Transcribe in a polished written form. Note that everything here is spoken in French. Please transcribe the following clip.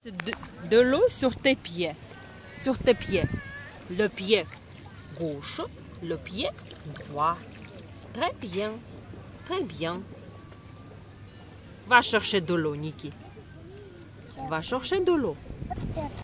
De l'eau sur tes pieds. Sur tes pieds. Le pied gauche, le pied droit. Très bien. Très bien. Va chercher de l'eau, Niki. Va chercher de l'eau.